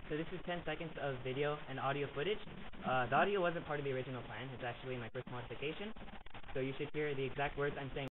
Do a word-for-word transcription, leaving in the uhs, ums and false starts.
So this is ten seconds of video and audio footage. Uh, the audio wasn't part of the original plan. It's actually my first modification. So you should hear the exact words I'm saying